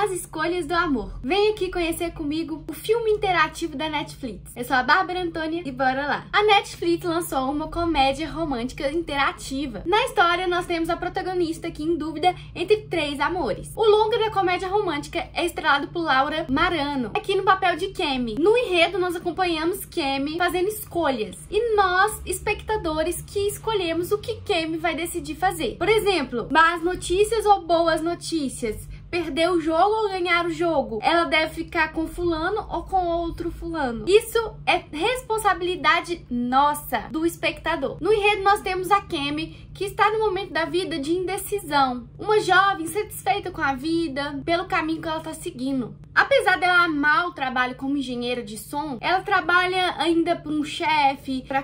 As Escolhas do Amor. Vem aqui conhecer comigo o filme interativo da Netflix. Eu sou a Bárbara Antônia e bora lá. A Netflix lançou uma comédia romântica interativa. Na história, nós temos a protagonista aqui em dúvida entre três amores. O longa da comédia romântica é estrelado por Laura Marano, aqui no papel de Kemi. No enredo, nós acompanhamos Kemi fazendo escolhas. E nós, espectadores, que escolhemos o que Kemi vai decidir fazer. Por exemplo, más notícias ou boas notícias? Perder o jogo ou ganhar o jogo? Ela deve ficar com fulano ou com outro fulano? Isso é responsabilidade nossa, do espectador. No enredo nós temos a Kemi, que está no momento da vida de indecisão. Uma jovem satisfeita com a vida, pelo caminho que ela está seguindo. Apesar dela amar o trabalho como engenheira de som, ela trabalha ainda para um chefe, para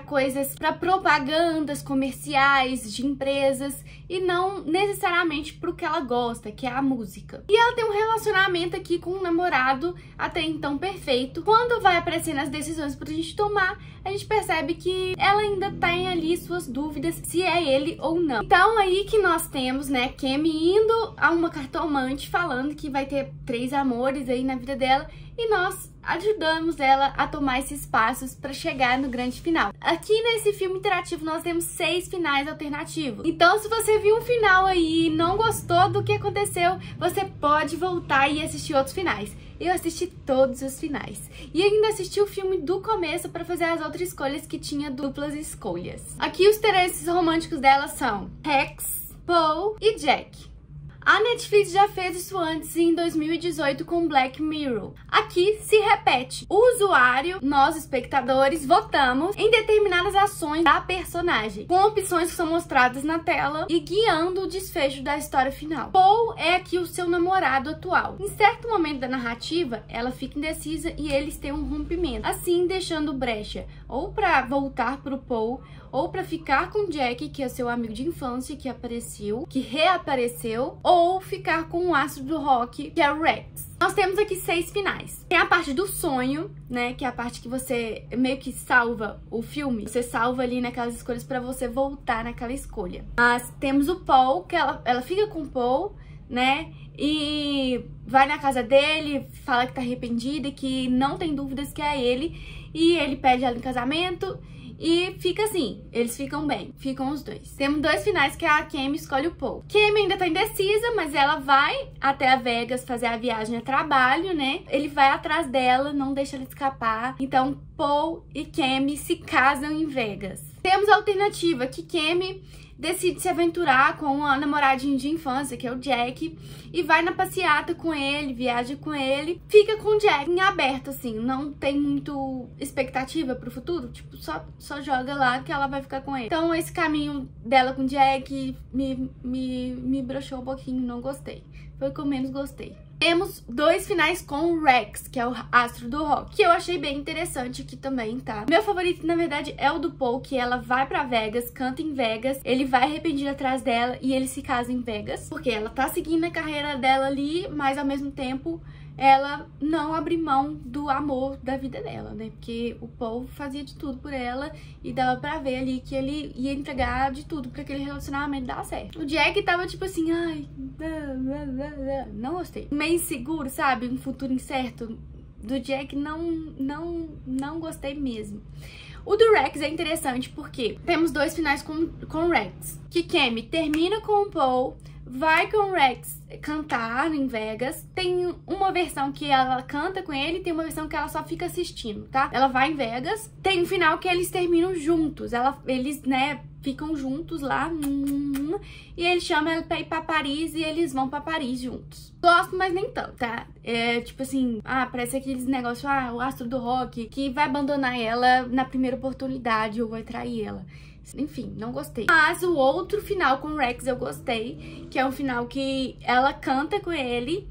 propagandas comerciais de empresas e não necessariamente para o que ela gosta, que é a música. E ela tem um relacionamento aqui com um namorado até então perfeito. Quando vai aparecendo as decisões pra gente tomar, a gente percebe que ela ainda tem ali suas dúvidas se é ele ou não. Então aí que nós temos, né, Kemi indo a uma cartomante falando que vai ter três amores aí na vida dela e nós ajudamos ela a tomar esses passos para chegar no grande final. Aqui nesse filme interativo nós temos 6 finais alternativos. Então se você viu um final aí e não gostou do que aconteceu, você pode voltar e assistir outros finais. Eu assisti todos os finais. E ainda assisti o filme do começo para fazer as outras escolhas que tinha duplas escolhas. Aqui os interesses românticos dela são Rex, Paul e Jack. A Netflix já fez isso antes em 2018 com Black Mirror. Aqui se repete. O usuário, nós espectadores, votamos em determinadas ações da personagem, com opções que são mostradas na tela e guiando o desfecho da história final. Paul é aqui o seu namorado atual. Em certo momento da narrativa, ela fica indecisa e eles têm um rompimento, assim deixando brecha ou para voltar pro Paul ou para ficar com Jack, que é seu amigo de infância, que reapareceu, ou ficar com o astro do rock, que é o Rex. Nós temos aqui 6 finais. Tem a parte do sonho, né, que é a parte que você meio que salva o filme. Você salva ali naquelas escolhas para você voltar naquela escolha. Mas temos o Paul, que ela fica com o Paul, né, e vai na casa dele, fala que tá arrependida e que não tem dúvidas que é ele. E ele pede ela em casamento. E fica assim, eles ficam bem, ficam os dois. Temos 2 finais que a Kemi escolhe o Paul. Kemi ainda tá indecisa, mas ela vai até a Vegas fazer a viagem a trabalho, né? Ele vai atrás dela, não deixa ela escapar. Então, Paul e Kemi se casam em Vegas. Temos a alternativa que Kemi decide se aventurar com a namoradinha de infância, que é o Jack, e vai na passeata com ele, viaja com ele, fica com o Jack em aberto, assim, não tem muito expectativa pro futuro, tipo, só joga lá que ela vai ficar com ele. Então esse caminho dela com o Jack me broxou um pouquinho, não gostei. Foi o que eu menos gostei. Temos 2 finais com o Rex, que é o astro do rock, que eu achei bem interessante aqui também, tá? Meu favorito, na verdade, é o do Paul, que ela vai pra Vegas, canta em Vegas, ele vai arrependido atrás dela e ele se casa em Vegas, porque ela tá seguindo a carreira dela ali, mas ao mesmo tempo ela não abre mão do amor da vida dela, né? Porque o Paul fazia de tudo por ela e dava pra ver ali que ele ia entregar de tudo pra aquele relacionamento dar certo. O Jack tava tipo assim, ai, não gostei. Meio inseguro, sabe? Um futuro incerto. Do Jack não gostei mesmo. O do Rex é interessante porque temos 2 finais com o Rex. Que Kemi termina com o Paul, vai com o Rex cantar em Vegas. Tem uma versão que ela canta com ele, tem uma versão que ela só fica assistindo, tá? Ela vai em Vegas. Tem um final que eles terminam juntos. Eles, né, ficam juntos lá. E ele chama ela pra ir pra Paris e eles vão pra Paris juntos. Gosto, mas nem tanto, tá? É tipo assim, parece aqueles negócios, o astro do rock que vai abandonar ela na primeira oportunidade ou vai trair ela. Enfim, não gostei. Mas o outro final com o Rex eu gostei, que é um final que ela canta com ele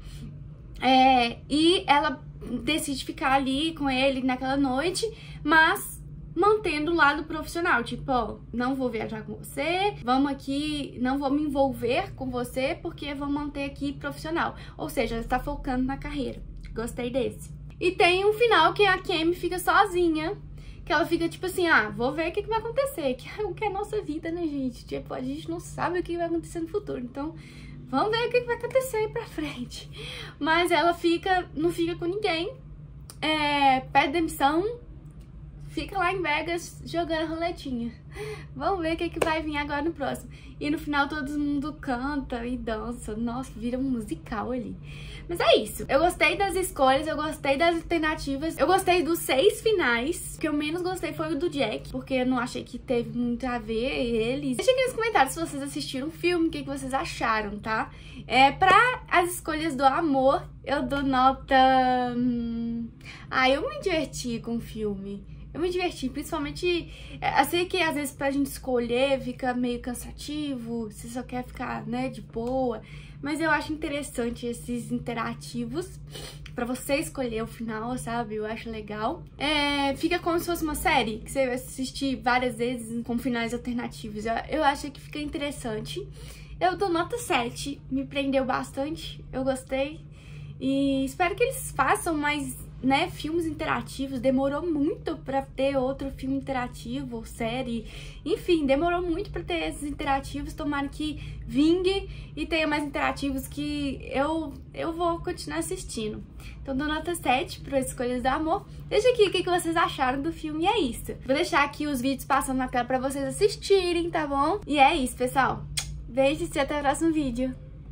e ela decide ficar ali com ele naquela noite, mas mantendo o lado profissional, tipo, ó, não vou viajar com você, vamos aqui, não vou me envolver com você porque vou manter aqui profissional. Ou seja, ela está focando na carreira. Gostei desse. E tem um final que a Kemi fica sozinha, que ela fica tipo assim, vou ver o que vai acontecer, que é o que é a nossa vida, né, gente? Tipo, a gente não sabe o que vai acontecer no futuro, então Vamos ver o que vai acontecer aí pra frente. Mas ela não fica com ninguém. Pede demissão. Fica lá em Vegas jogando roletinha. Vamos ver o que vai vir agora no próximo. E no final todo mundo canta e dança. Nossa, vira um musical ali. Mas é isso. Eu gostei das escolhas, eu gostei das alternativas. Eu gostei dos 6 finais. O que eu menos gostei foi o do Jack, porque eu não achei que teve muito a ver eles. Deixa aqui nos comentários se vocês assistiram o filme, o que vocês acharam, tá? Pra as escolhas do amor, eu dou nota... eu me diverti com o filme. Eu me diverti, principalmente, eu sei que às vezes pra gente escolher fica meio cansativo, você só quer ficar, né, de boa, mas eu acho interessante esses interativos pra você escolher o final, sabe? Eu acho legal. Fica como se fosse uma série que você vai assistir várias vezes com finais alternativos. Eu acho que fica interessante. Eu dou nota 7, me prendeu bastante, eu gostei e espero que eles façam mais, né, filmes interativos. Demorou muito pra ter outro filme interativo, série, enfim, demorou muito pra ter esses interativos. Tomara que vingue e tenha mais interativos que eu vou continuar assistindo. Então dou nota 7 para Escolhas do Amor. Deixa aqui o que vocês acharam do filme e é isso. Vou deixar aqui os vídeos passando na tela pra vocês assistirem, tá bom? E é isso, pessoal. Beijos e até o próximo vídeo.